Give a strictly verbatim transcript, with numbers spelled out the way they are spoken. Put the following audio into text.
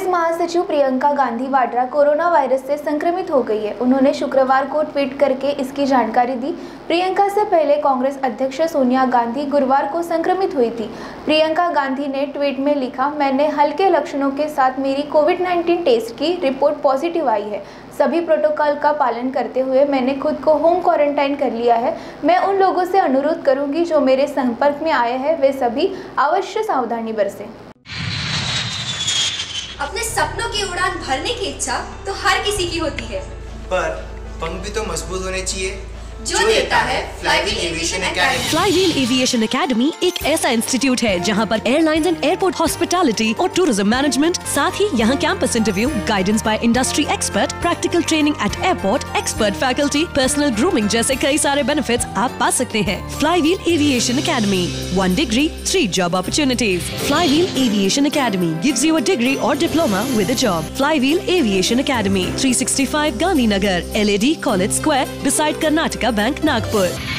महासचिव Priyanka Gandhi Vadra coronavirus से संक्रमित हो गई है। उन्होंने शुक्रवार को ट्वीट करके इसकी जानकारी दी। प्रियंका से पहले कांग्रेस अध्यक्ष सोनिया गांधी गुरुवार को संक्रमित हुई थी। प्रियंका गांधी ने ट्वीट में लिखा, मैंने हल्के लक्षणों के साथ मेरी कोविड नाइन्टीन टेस्ट की रिपोर्ट पॉजिटिव आई है। सभी प्रोटोकॉल का पालन करते हुए मैंने खुद को होम क्वारंटाइन कर लिया है। मैं उन लोगों से अनुरोध करूंगी जो मेरे संपर्क में आए हैं, वे सभी अवश्य सावधानी बरतें। अपने सपनों की उड़ान भरने की इच्छा तो हर किसी की होती है, पर पंख भी तो मजबूत होने चाहिए, जो देता है Flywheel Aviation Academy. Flywheel Aviation Academy एक ऐसा इंस्टीट्यूट है जहां पर एयरलाइंस एंड एयरपोर्ट हॉस्पिटैलिटी और टूरिज्म मैनेजमेंट, साथ ही यहां campus interview, guidance by industry expert, practical training at airport, expert faculty, personal grooming जैसे कई सारे बेनिफिट्स आप पा सकते हैं। Flywheel Aviation Academy, one degree, three job opportunities. Flywheel Aviation Academy gives you a degree और diploma with a job. Flywheel Aviation academy, three sixty five Gandhinagar, L A D college square, beside Karnataka Bank, Nagpur.